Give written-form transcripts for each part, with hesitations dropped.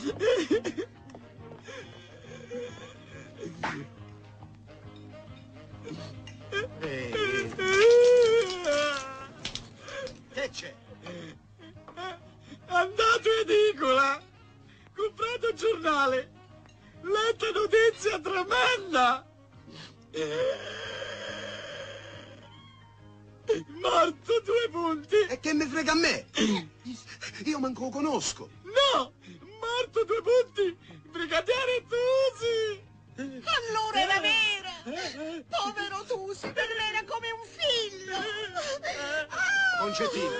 Che c'è? Andato in edicola, comprato il giornale, letta notizia tremenda. Morto 2 punti. E che mi frega a me? Io manco lo conosco. No, morto 2 punti, brigadiere Tusi. Allora era vera! Povero Tusi, per me era come un figlio! Concettina.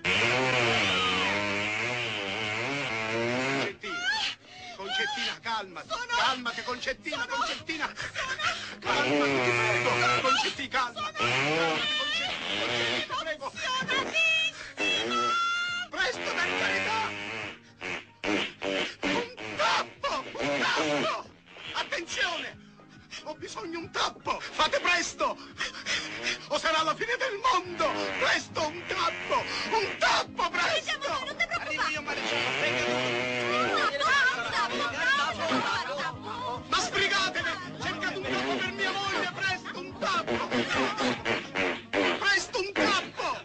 Concettina, calmati. Calmati, Concettina, Concettina. Calmati, ti prego. Concettina, calmati. Concettina, ti prego. Presto, per carità. Un tappo! Un tappo! Attenzione! Ho bisogno di un tappo! Fate presto! O sarà la fine del mondo! Presto, un tappo! Un tappo, presto! Non ti preoccupare! Arrivo io, maresciallo! Ma sbrigatevi! Cercate un tappo per mia moglie! Presto, un tappo! Presto, un tappo!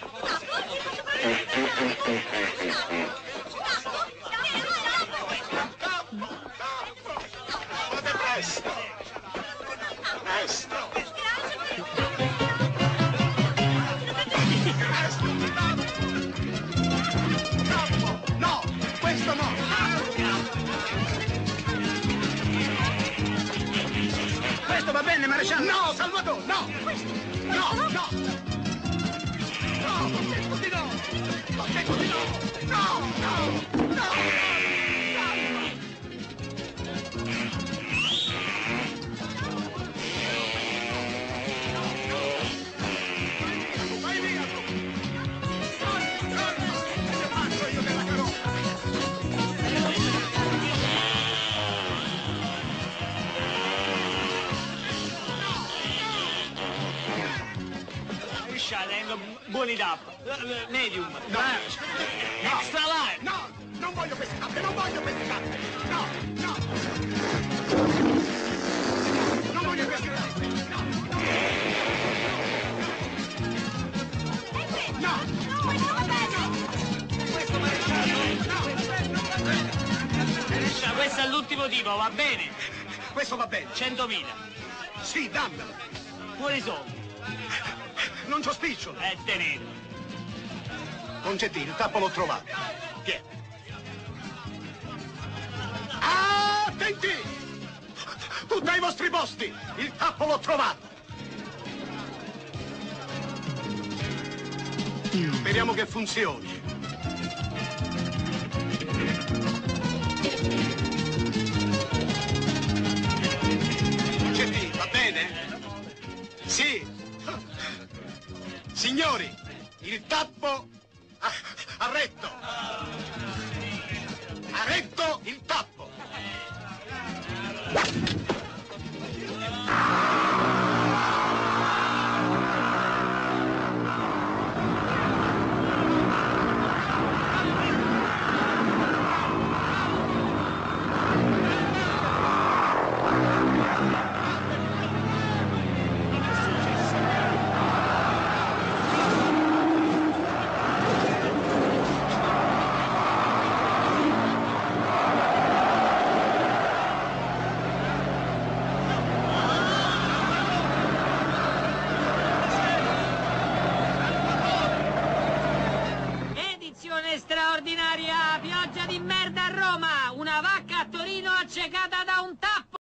Fate presto! Presto! Presto, un tappo! No! Questo no! Questo va bene, maresciallo? No, Salvatore, no! No, no! No, ho detto di no! Ho detto di no! No, no, no! Vai via tu! Che faccio io della carota? Tengo buoni DAP, medium, No. extra live. No, non voglio queste tappe, non voglio queste tappe! No, no! Non voglio queste tappe! No, no! No! Questo maresciallo! No! Questo è l'ultimo tipo, va bene? Questo va bene! 100.000. Sì, dammelo! Fuori soldi. Non c'ho spicciolo! Tenete. Concettino, il tappo l'ho trovato. Vieni. Attenti! Tutti ai vostri posti! Il tappo l'ho trovato! Speriamo che funzioni. Concettino, va bene? Sì! Signori, il tappo ha retto! Ha retto il tappo! Straordinaria pioggia di merda a Roma, una vacca a Torino accecata